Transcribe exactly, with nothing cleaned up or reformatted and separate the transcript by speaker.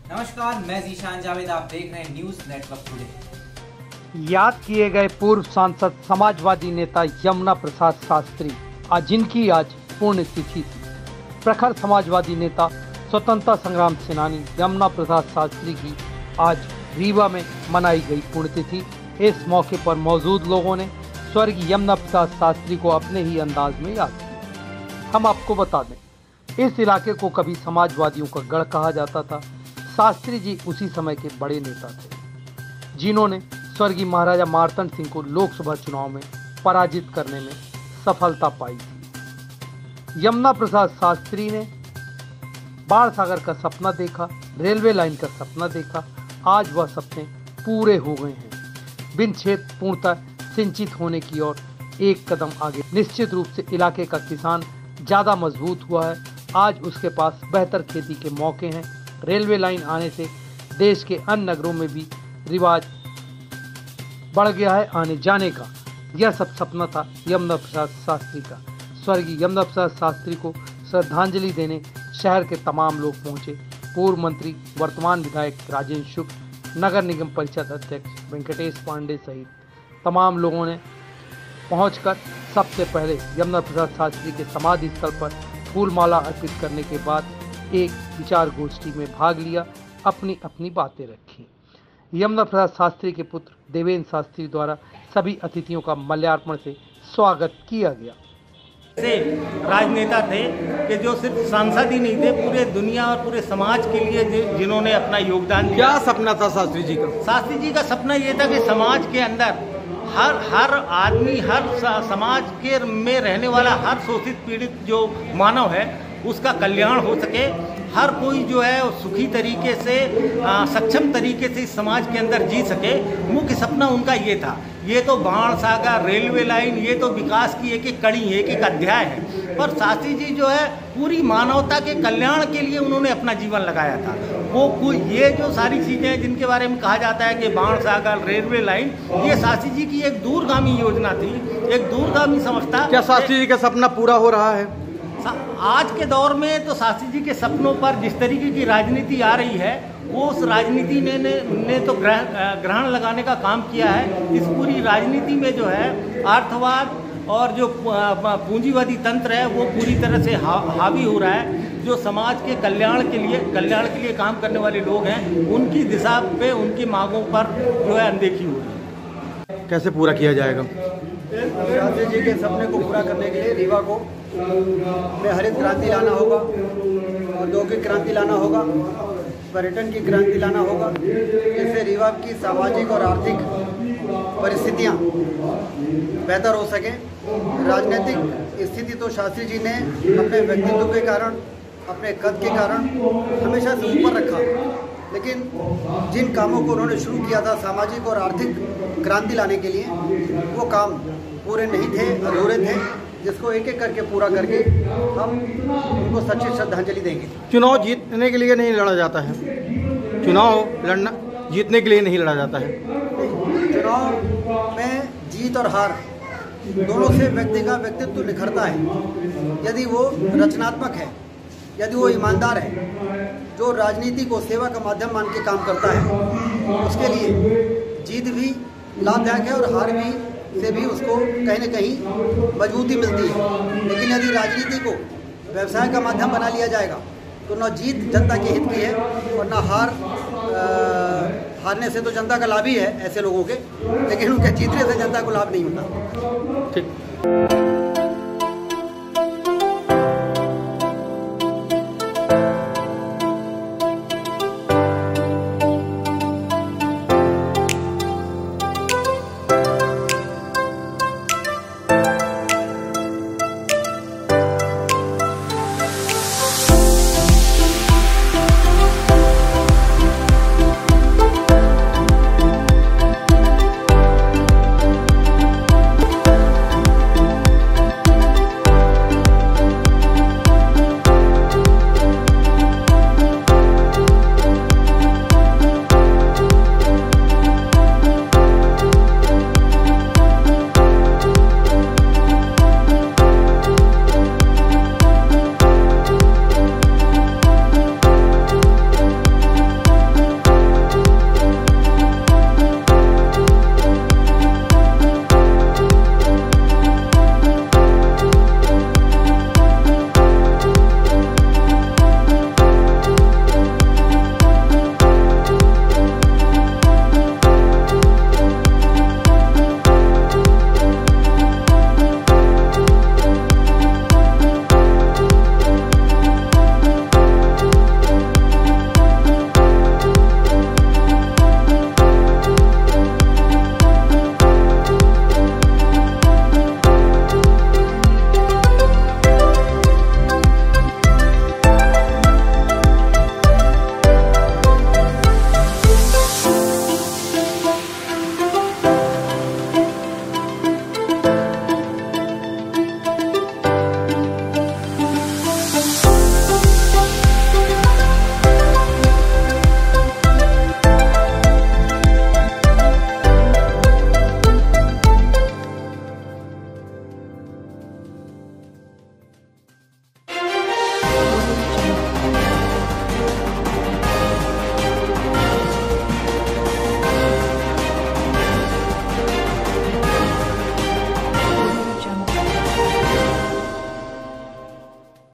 Speaker 1: नमस्कार, मैं जीशान जावेद, आप देख रहे हैं न्यूज नेटवर्क टुडे।
Speaker 2: याद किए गए पूर्व सांसद समाजवादी नेता यमुना प्रसाद शास्त्री, आज जिनकी आज पुण्यतिथि थी। प्रखर समाजवादी नेता स्वतंत्रता संग्राम सेनानी यमुना प्रसाद शास्त्री की आज रीवा में मनाई गई पुण्यतिथि। इस मौके पर मौजूद लोगों ने स्वर्गीय यमुना प्रसाद शास्त्री को अपने ही अंदाज में याद किया। हम आपको बता दें, इस इलाके को कभी समाजवादियों का गढ़ कहा जाता था। शास्त्री जी उसी समय के बड़े नेता थे जिन्होंने स्वर्गीय महाराजा मार्तंड सिंह को लोकसभा चुनाव में पराजित करने में सफलता पाई थी। यमुना प्रसाद शास्त्री ने बाढ़ सागर का सपना देखा, रेलवे लाइन का सपना देखा। आज वह सपने पूरे हो गए हैं। बिन क्षेत्र पूर्णतः सिंचित होने की ओर एक कदम आगे। निश्चित रूप से इलाके का किसान ज्यादा मजबूत हुआ है। आज उसके पास बेहतर खेती के मौके हैं। रेलवे लाइन आने से देश के अन्य नगरों में भी रिवाज बढ़ गया है आने जाने का। यह सब सपना था यमुना प्रसाद शास्त्री का। स्वर्गीय यमुना प्रसाद शास्त्री को श्रद्धांजलि देने शहर के तमाम लोग पहुंचे। पूर्व मंत्री, वर्तमान विधायक राजेंद्र शुक्ल, नगर निगम परिषद अध्यक्ष वेंकटेश पांडे सहित तमाम लोगों ने पहुंचकर सबसे पहले यमुना प्रसाद शास्त्री के समाधि स्थल पर फूलमाला अर्पित करने के बाद एक विचार गोष्ठी में भाग लिया, अपनी अपनी बातें रखी। यमुना प्रसाद शास्त्री के पुत्र देवेंद्र शास्त्री द्वारा सभी अतिथियों का माल्यार्पण से स्वागत किया गया।
Speaker 3: से राजनेता थे कि जो सिर्फ सांसद ही नहीं थे, पूरे दुनिया और पूरे समाज के लिए जिन्होंने अपना योगदान दिया।
Speaker 4: क्या सपना था शास्त्री जी का?
Speaker 3: शास्त्री जी का सपना ये था कि समाज के अंदर हर हर आदमी, हर समाज के में रहने वाला हर शोषित पीड़ित जो मानव है उसका कल्याण हो सके। हर कोई जो है सुखी तरीके से, आ, सक्षम तरीके से इस समाज के अंदर जी सके। मुख्य सपना उनका ये था। ये तो बाढ़ सागर, रेलवे लाइन, ये तो विकास की एक एक कड़ी, एक एक अध्याय है, पर शास्त्री जी जो है पूरी मानवता के कल्याण के लिए उन्होंने अपना जीवन लगाया था। वो कोई ये जो सारी चीज़ें जिनके बारे में कहा जाता है कि बाढ़ सागर, रेलवे लाइन, ये शास्त्री जी की एक दूरगामी योजना थी, एक दूरगामी समझता।
Speaker 4: क्या शास्त्री जी का सपना पूरा हो रहा है?
Speaker 3: आज के दौर में तो शास्त्री जी के सपनों पर जिस तरीके की राजनीति आ रही है, वो उस राजनीति ने ने, ने तो ग्रहण लगाने का काम किया है। इस पूरी राजनीति में जो है अर्थवाद और जो पूंजीवादी तंत्र है वो पूरी तरह से हा, हावी हो रहा है। जो समाज के कल्याण के लिए कल्याण के लिए काम करने वाले लोग हैं, उनकी दिशा पे, उनकी मांगों पर जो है अनदेखी हो रही है।
Speaker 4: कैसे पूरा किया जाएगा?
Speaker 5: शास्त्री जी के सपने को पूरा करने के लिए रीवा को में हरित क्रांति लाना होगा, औद्योगिक क्रांति लाना होगा, पर्यटन की क्रांति लाना होगा, जिससे रीवा की सामाजिक और आर्थिक परिस्थितियां बेहतर हो सके। राजनीतिक स्थिति तो शास्त्री जी ने अपने व्यक्तित्व के कारण, अपने कद के कारण हमेशा से ऊपर रखा, लेकिन जिन कामों को उन्होंने शुरू किया था सामाजिक और आर्थिक क्रांति लाने के लिए, वो काम पूरे नहीं थे, अधूरे थे, जिसको एक एक करके पूरा करके हम उनको सच्ची श्रद्धांजलि देंगे।
Speaker 4: चुनाव जीतने के लिए नहीं लड़ा जाता है, चुनाव लड़ना जीतने के लिए नहीं लड़ा जाता है।
Speaker 5: चुनाव में जीत और हार दोनों से व्यक्ति का व्यक्तित्व निखरता है। यदि वो रचनात्मक है, यदि वो ईमानदार है, जो राजनीति को सेवा का माध्यम मान के काम करता है, उसके लिए जीत भी लाभदायक है और हार भी से भी उसको कहीं न कहीं मजबूती मिलती है। लेकिन यदि राजनीति को व्यवसाय का माध्यम बना लिया जाएगा तो न जीत जनता के हित की है और न हार आ, हारने से तो जनता का लाभ ही है ऐसे लोगों के, लेकिन उनके जीतने से जनता को लाभ नहीं होता।
Speaker 4: ठीक।